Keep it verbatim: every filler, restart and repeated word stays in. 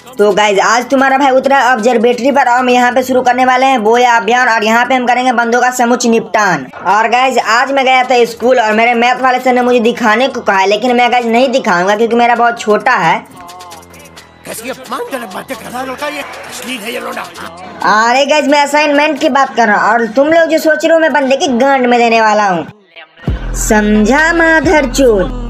तो गाइज आज तुम्हारा भाई उतरा ऑब्जर्वेटरी पर और हम यहाँ पे शुरू करने वाले हैं बोया अभियान और यहाँ पे हम करेंगे बंदों का समुच निपटान। और गाइज आज मैं गया था स्कूल और मेरे मैथ वाले सर ने मुझे दिखाने को कहा है, लेकिन मैं गाइज नहीं दिखाऊंगा क्योंकि मेरा बहुत छोटा है। अरे गाइज मैं असाइनमेंट की बात कर रहा हूँ और तुम लोग जो सोच रहे हो मैं बंदे की गांड में देने वाला हूँ, समझा माधर चोद।